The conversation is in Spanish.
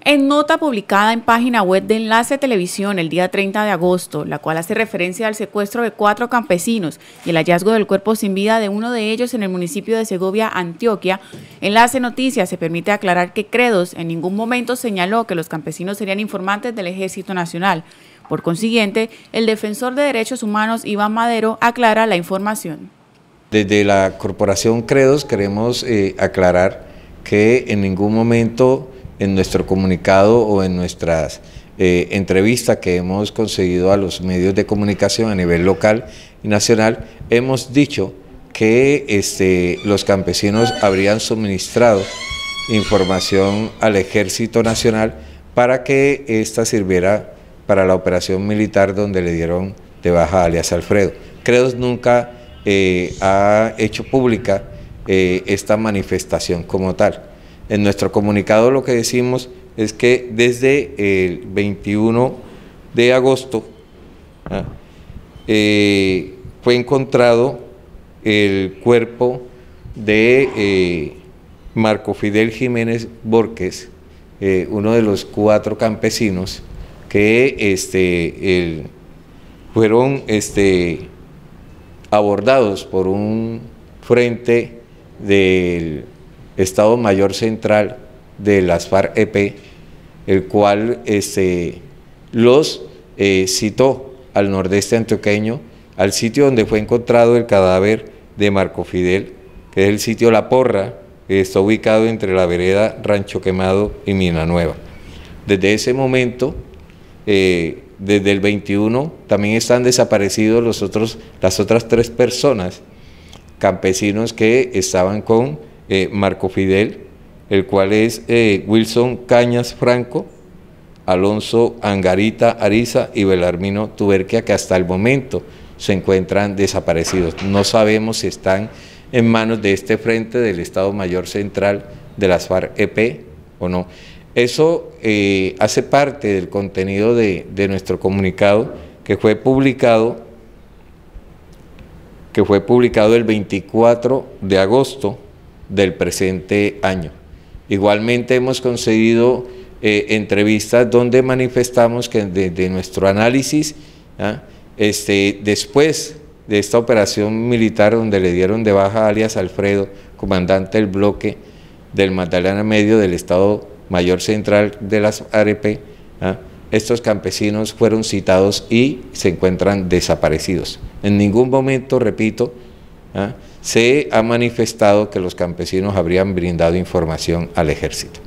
En nota publicada en página web de Enlace Televisión el día 30 de agosto, la cual hace referencia al secuestro de 4 campesinos y el hallazgo del cuerpo sin vida de uno de ellos en el municipio de Segovia, Antioquia, Enlace Noticias se permite aclarar que Credos en ningún momento señaló que los campesinos serían informantes del Ejército Nacional. Por consiguiente, el defensor de derechos humanos Iván Madero aclara la información. Desde la Corporación Credos queremos aclarar que en ningún momento en nuestro comunicado o en nuestras entrevistas que hemos concedido a los medios de comunicación a nivel local y nacional, hemos dicho que los campesinos habrían suministrado información al Ejército Nacional para que ésta sirviera para la operación militar donde le dieron de baja a alias Alfredo. Credos nunca ha hecho pública esta manifestación como tal. En nuestro comunicado lo que decimos es que desde el 21 de agosto fue encontrado el cuerpo de Marco Fidel Jiménez Borges, uno de los 4 campesinos que fueron abordados por un frente del Estado Mayor Central de las FARC-EP, el cual los citó al nordeste antioqueño, al sitio donde fue encontrado el cadáver de Marco Fidel, que es el sitio La Porra, que está ubicado entre la vereda Rancho Quemado y Mina Nueva. Desde ese momento, desde el 21, también están desaparecidos las otras 3 personas, campesinos que estaban con Marco Fidel, el cual es Wilson Cañas Franco, Alonso Angarita Ariza y Belarmino Tuberquia, que hasta el momento se encuentran desaparecidos. No sabemos si están en manos de este frente del Estado Mayor Central de las FARC-EP o no. Eso hace parte del contenido de nuestro comunicado que fue publicado el 24 de agosto del presente año. Igualmente hemos concedido entrevistas donde manifestamos que desde nuestro análisis, después de esta operación militar donde le dieron de baja a alias Alfredo, comandante del bloque del Magdalena Medio del Estado Mayor Central de las ARP, estos campesinos fueron citados y se encuentran desaparecidos. En ningún momento, repito, se ha manifestado que los campesinos habrían brindado información al ejército.